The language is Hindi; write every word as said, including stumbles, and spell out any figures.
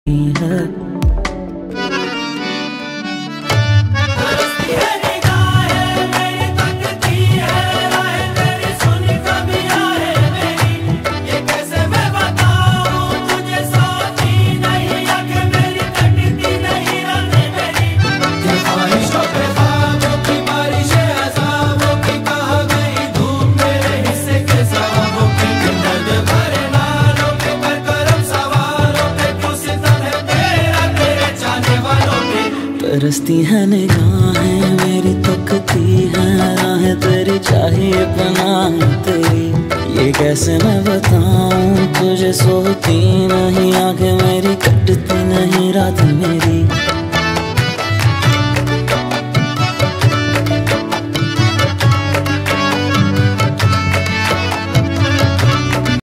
है। तरसती है निगाहें मेरी, तकती है राहें तेरी, चाहिए पनाह तेरी। ये कैसे मैं बताऊं तुझे, सोती नहीं आंखें मेरी, कटती नहीं रात मेरी।